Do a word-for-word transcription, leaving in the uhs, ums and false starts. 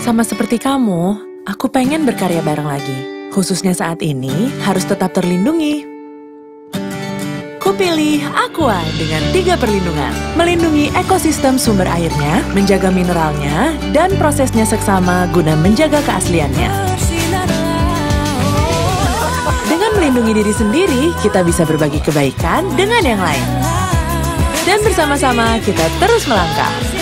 Sama seperti kamu, aku pengen berkarya bareng lagi. Khususnya saat ini, harus tetap terlindungi. Kupilih Aqua dengan tiga perlindungan. Melindungi ekosistem sumber airnya, menjaga mineralnya, dan prosesnya seksama guna menjaga keasliannya. Dengan melindungi diri sendiri, kita bisa berbagi kebaikan dengan yang lain. Dan bersama-sama kita terus melangkah.